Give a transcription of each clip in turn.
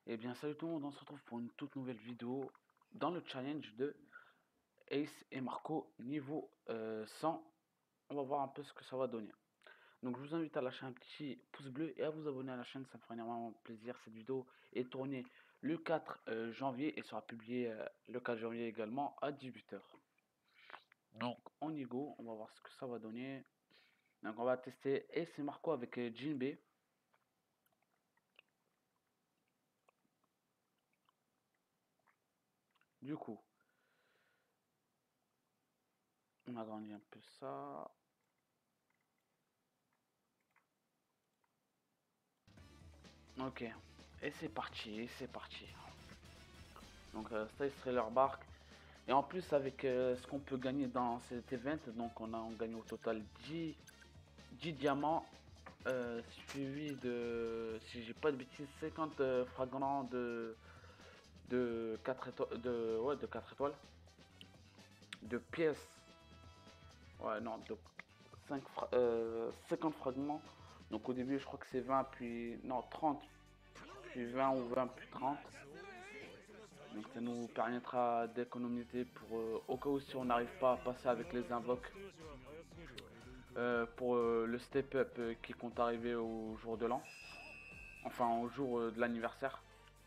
Eh bien, salut tout le monde, on se retrouve pour une toute nouvelle vidéo dans le challenge de Ace et Marco niveau 100. On va voir un peu ce que ça va donner. Donc, je vous invite à lâcher un petit pouce bleu et à vous abonner à la chaîne, ça me fera énormément plaisir. Cette vidéo est tournée le 4 janvier et sera publiée le 4 janvier également à 18 h. Donc, on y go, on va voir ce que ça va donner. Donc, on va tester Ace et Marco avec Jinbe. Du coup, on agrandit un peu ça. Ok, et c'est parti, et c'est parti. Donc ça serait leur barque. Et en plus avec ce qu'on peut gagner dans cet event, donc on gagne au total 10 diamants, suivi de, si j'ai pas de bêtises, 50 fragments de 4 étoiles, de 4 étoiles, de pièces, ouais non, de 50 fragments. Donc au début je crois que c'est 20, puis non 30, puis 20 ou 20 puis 30. Donc ça nous permettra d'économiser pour au cas où si on n'arrive pas à passer avec les invoques pour le step up qui compte arriver au jour de l'an, enfin au jour de l'anniversaire.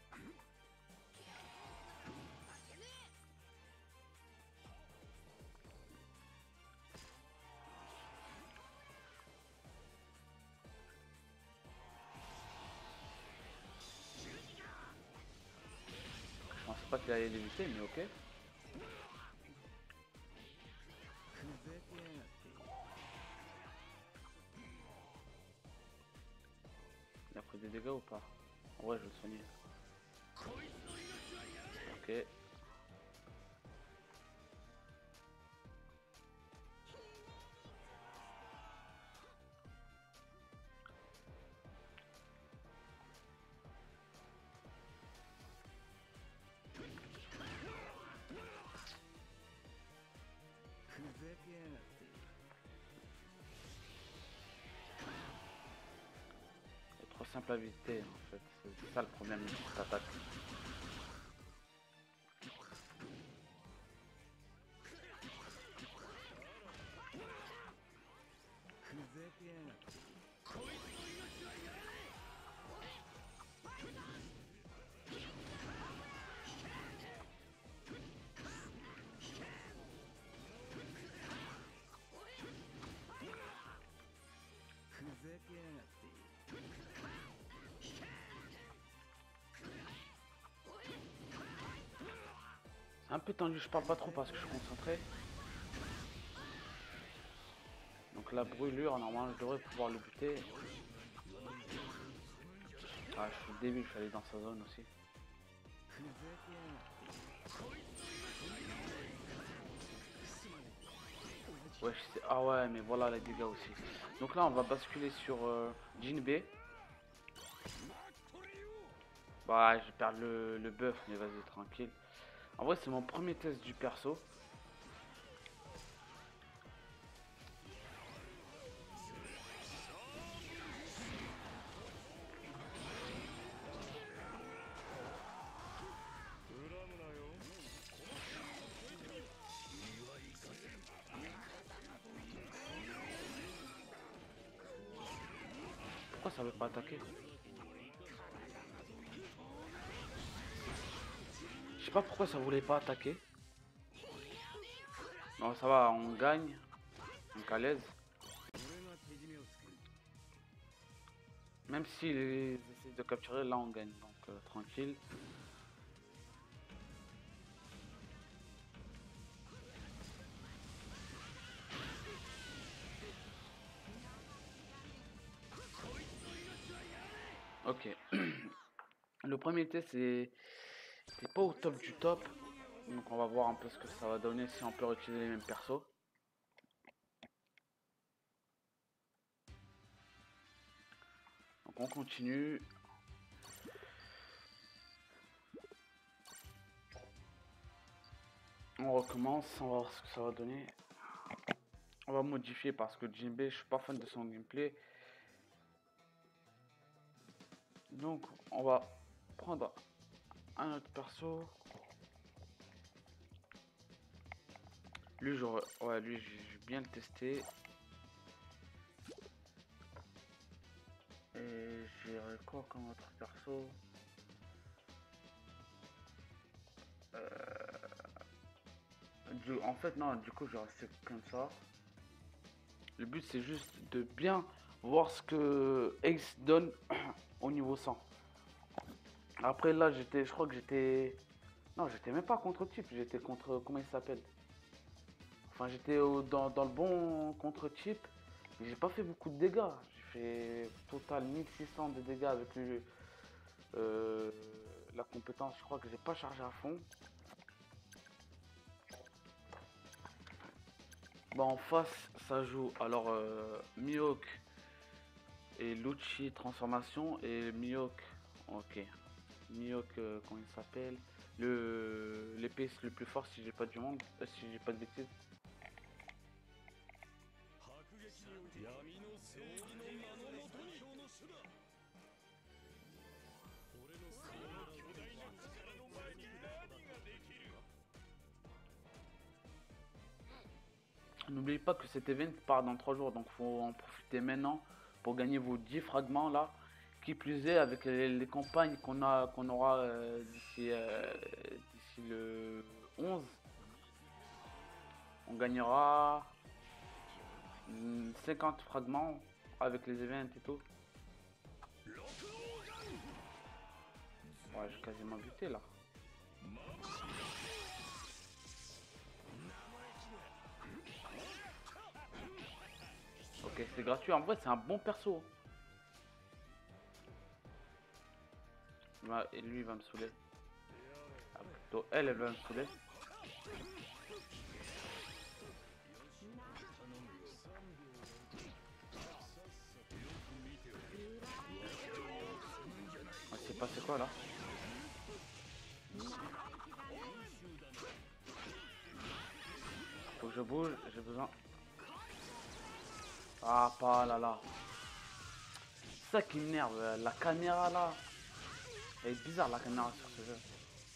Je pensais pas qu'il allait l'éviter, mais ok. Il a pris des dégâts ou pas? Ouais, je le soignais. Ok. C'est trop simple à éviter en fait. C'est ça le problème de cette attaque. C'est un peu tendu, je parle pas trop parce que je suis concentré. Donc la brûlure, normalement je devrais pouvoir le buter. Ah, je suis débile, je suis allé dans sa zone aussi. Ouais, je sais. Ah ouais, mais voilà les dégâts aussi. Donc là, on va basculer sur Jinbe. Bah, je perds le buff, mais vas-y, tranquille. En vrai, c'est mon premier test du perso. Pourquoi ça veut pas attaquer? Je sais pas pourquoi ça voulait pas attaquer. Non, ça va, on gagne. Donc à l'aise. Même s'ils essaient de capturer, là on gagne. Donc tranquille. Ok. Le premier test c'est pas au top du top. Donc on va voir un peu ce que ça va donner si on peut utiliser les mêmes persos. Donc on continue. On recommence, on va voir ce que ça va donner. On va modifier parce que Jinbe, je suis pas fan de son gameplay. Donc on va prendre un autre perso. Lui, ouais, lui, je vais bien le tester. Et j'irai quoi comme autre perso? En fait, non, du coup, je vais rester comme ça. Le but, c'est juste de bien voir ce que Ace donne au niveau 100. Après, là, je crois que j'étais... Non, j'étais même pas contre type, j'étais contre... Comment il s'appelle? Enfin, j'étais dans le bon contre type, mais j'ai pas fait beaucoup de dégâts. J'ai fait total 1600 de dégâts avec euh, la compétence. Je crois que j'ai pas chargé à fond. Bon, en face, ça joue alors Mihawk et Lucci transformation et Mihawk. Ok. Mihawk, comment il s'appelle? L'épée le plus fort si j'ai pas du monde, si j'ai pas de bêtises. N'oubliez pas que cet event part dans 3 jours, donc faut en profiter maintenant pour gagner vos 10 fragments là. Qui plus est, avec les campagnes qu'on aura d'ici le 11, on gagnera 50 fragments avec les events et tout. Ouais, j'ai quasiment buté là. Ok, c'est gratuit. En vrai, c'est un bon perso. Et lui, il va me saouler. Ah, plutôt, elle va me saouler. Ah, c'est passé quoi là? Faut que je bouge, j'ai besoin. Ah, pas là là. C'est ça qui m'énerve, la caméra là. Elle est bizarre la caméra sur ce jeu.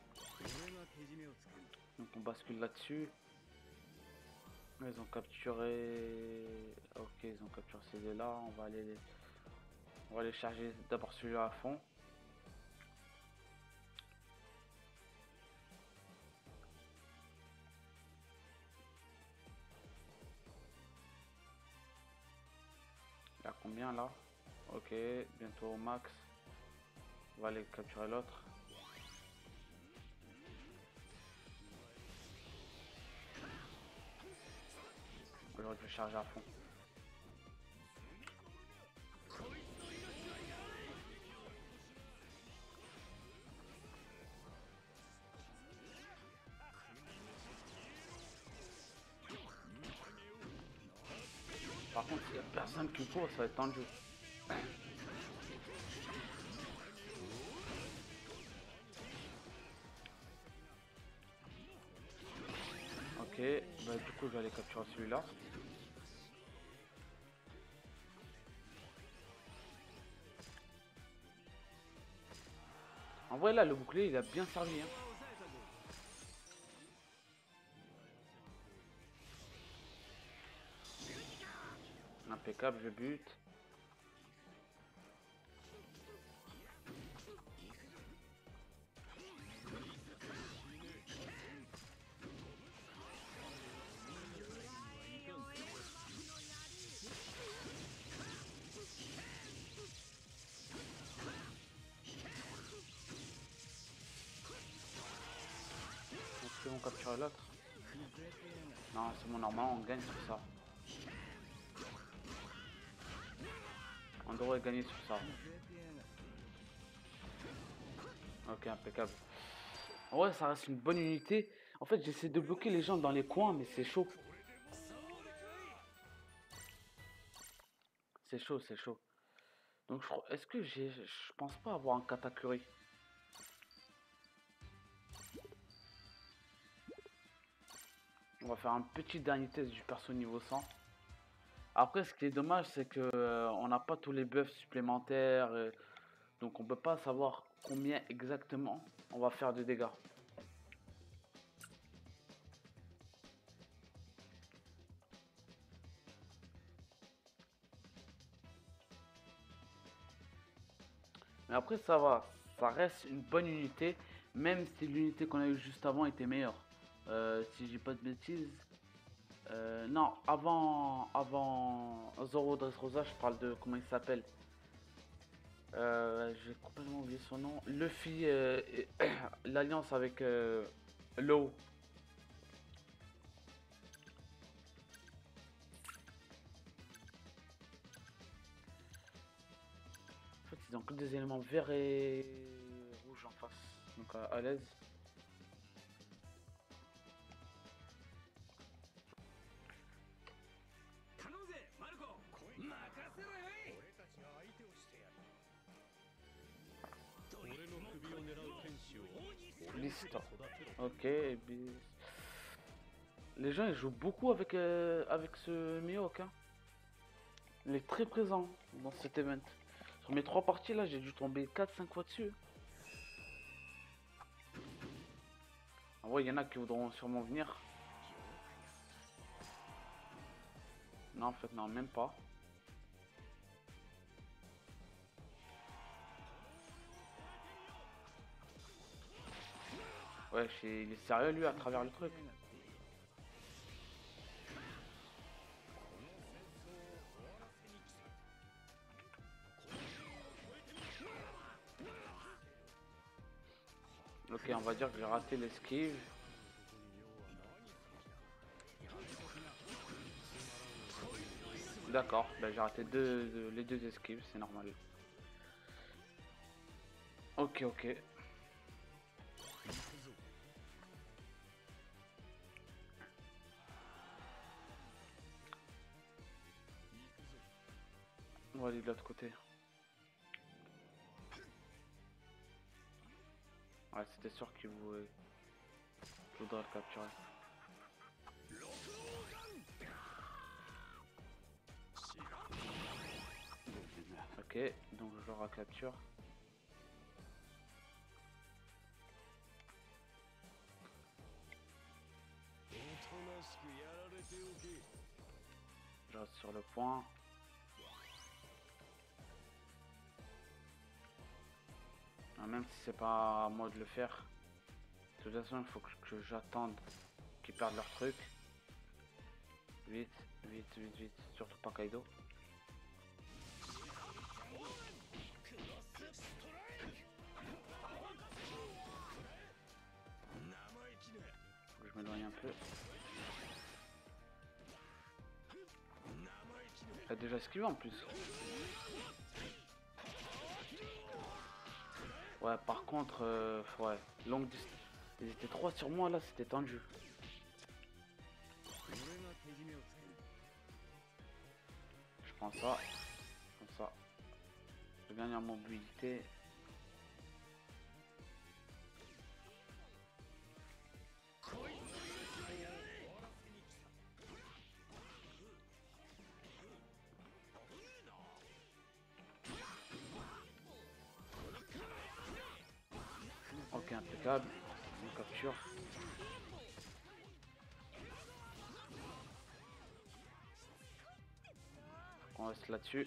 Donc on bascule là-dessus. Ils ont capturé. Ok, ils ont capturé ces deux là. On va aller charger d'abord celui-là à fond. Il y a combien là? Ok, bientôt au max. On va aller capturer l'autre. J'aurais dû charger à fond. Par contre, s'il n'y a personne qui court, ça va être tendu. Ok, bah du coup je vais aller capturer celui-là. En vrai là le bouclier il a bien servi hein. Impeccable, je bute. Est-ce qu'ils vont capturer l'autre? Non, c'est bon, normalement on gagne sur ça. On devrait gagner sur ça. Ok, impeccable. Ouais, ça reste une bonne unité. En fait, j'essaie de bloquer les gens dans les coins, mais c'est chaud. C'est chaud, c'est chaud. Donc, est-ce que je pense pas avoir un Katakuri. On va faire un petit dernier test du perso niveau 100. Après, ce qui est dommage, c'est que on n'a pas tous les buffs supplémentaires. Donc, on peut pas savoir combien exactement on va faire de dégâts. Mais après ça va, ça reste une bonne unité, même si l'unité qu'on a eu juste avant était meilleure. Si j'ai pas de bêtises. Non, avant Zoro Dressrosa, je parle de comment il s'appelle. J'ai complètement oublié son nom. Luffy, l'alliance avec Law. En fait, ils ont que des éléments verts et rouges en face. Donc à l'aise. Liste. Ok, et puis... Les gens ils jouent beaucoup avec ce Mihawk, hein. Il est très présent dans cet event. Sur mes 3 parties là, j'ai dû tomber 4-5 fois dessus. En vrai, il y en a qui voudront sûrement venir. Non, en fait, non, même pas. Ouais, il est sérieux lui à travers le truc. Ok, on va dire que j'ai raté l'esquive. D'accord, ben, j'ai raté les deux esquives, c'est normal. Ok, ok. On va aller de l'autre côté. Ouais, c'était sûr qu'il voudrait le capturer. Ok, donc je le capture. Je reste sur le point. Même si c'est pas à moi de le faire. De toute façon, il faut que j'attende qu'ils perdent leur truc. Vite, vite, vite, vite. Surtout pas Kaido. Faut que je m'éloigne un peu. Il a déjà esquivé en plus. Ouais, par contre, ouais, longue distance. Ils étaient 3 sur moi là, c'était tendu. Je prends ça, comme ça. Je gagne en mobilité. Ok, impeccable. On capture. On reste là-dessus.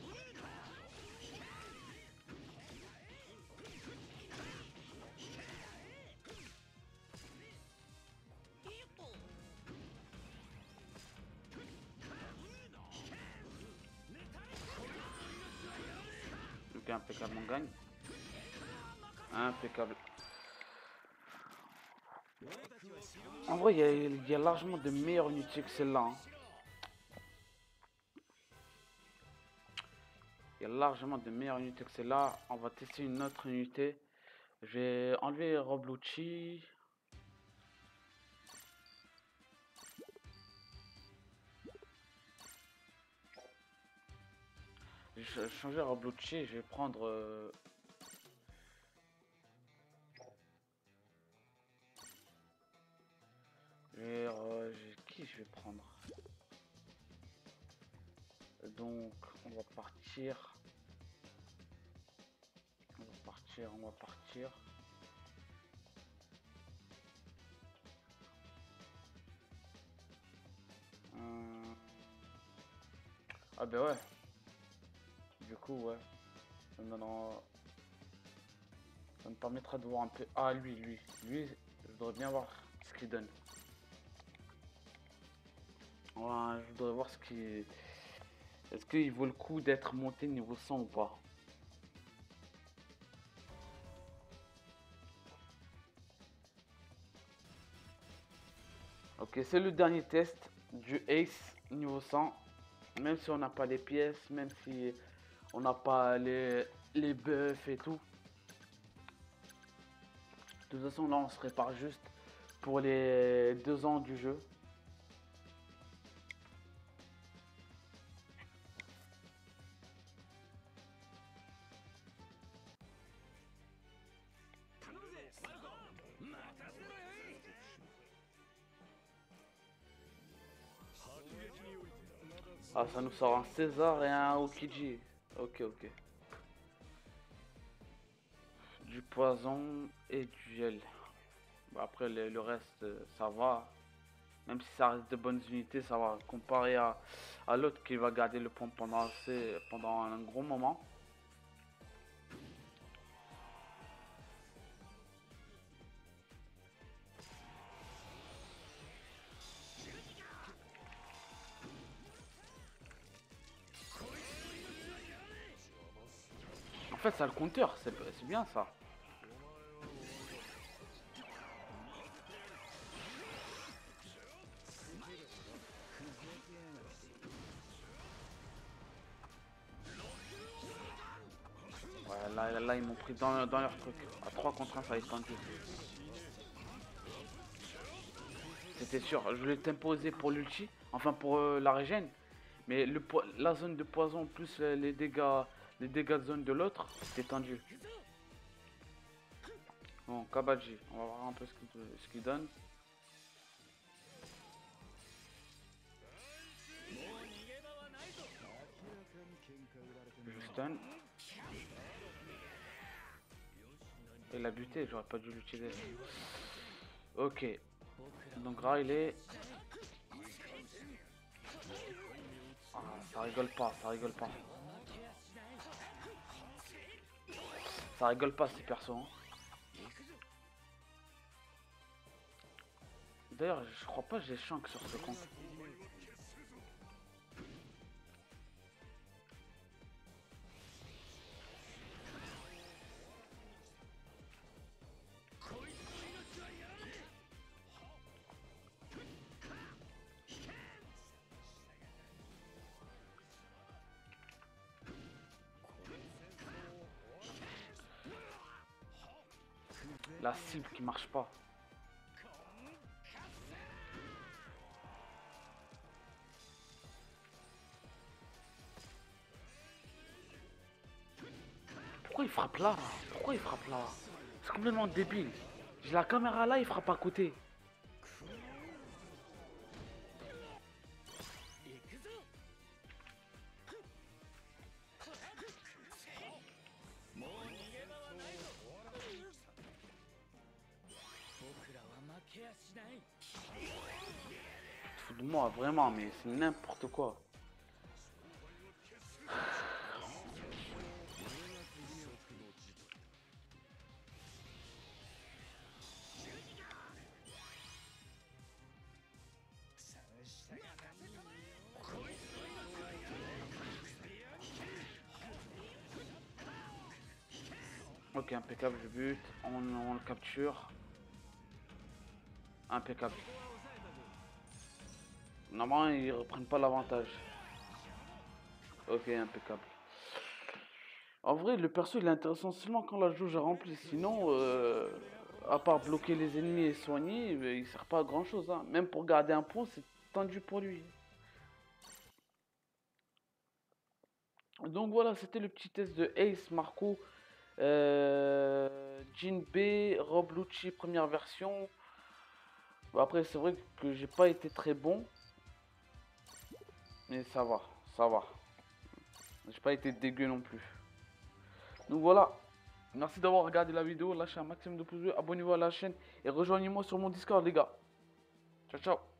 Ok, impeccable, on gagne. Impeccable. En vrai, il y a largement de meilleures unités que celle-là, hein. Il y a largement de meilleures unités que celle-là. On va tester une autre unité. Je vais enlever Roblucci. Je vais changer Roblucci. Je vais prendre... qui je vais prendre? Donc, on va partir partir, on va partir. Ah ben ouais. Du coup ouais. Ça me donnera- ça me permettra de voir un peu. Ah lui, je voudrais bien voir ce qu'il donne. Ouais, je voudrais voir ce qui. Est-ce qu'il vaut le coup d'être monté niveau 100 ou pas? Ok, c'est le dernier test du Ace niveau 100. Même si on n'a pas les pièces, même si on n'a pas les buffs et tout. De toute façon, là, on se prépare juste pour les 2 ans du jeu. Ah, ça nous sort un César et un Okiji. Ok, ok. Du poison et du gel. Bon, après, le reste, ça va. Même si ça reste de bonnes unités, ça va. Comparé à l'autre qui va garder le point pendant un gros moment. En fait, ça a le compteur. C'est bien ça. Ouais, là ils m'ont pris dans leur truc. À 3 contre 1, ça va être tendu. C'était sûr. Je voulais t'imposer pour l'ulti. Enfin, pour la régène. Mais la zone de poison plus les dégâts de zone de l'autre, c'était tendu. Bon, Kabaji, on va voir un peu ce qu'il donne. Je stun. Il a buté, j'aurais pas dû l'utiliser. Ok. Donc là, il est. Ah, ça rigole pas, ça rigole pas. Ça rigole pas ces persos. Hein. D'ailleurs, je crois pas que j'ai Shank sur ce compte. La cible qui marche pas. Pourquoi il frappe là? Pourquoi il frappe là? C'est complètement débile. J'ai la caméra là, il frappe à côté. Fous de moi, vraiment, mais c'est n'importe quoi. Ok, impeccable, je bute. On le capture. Impeccable. Normalement, ils reprennent pas l'avantage. Ok, impeccable. En vrai, le perso il est intéressant seulement quand la jauge est remplie. Sinon, à part bloquer les ennemis et soigner, il sert pas à grand chose. Hein. Même pour garder un point, c'est tendu pour lui. Donc voilà, c'était le petit test de Ace, Marco, Jin B, Rob Lucci, première version. Bon, après, c'est vrai que j'ai pas été très bon, mais ça va, ça va. J'ai pas été dégueu non plus. Donc voilà, Merci d'avoir regardé la vidéo, lâchez un maximum de pouces bleus, abonnez-vous à la chaîne et rejoignez-moi sur mon Discord les gars. Ciao ciao.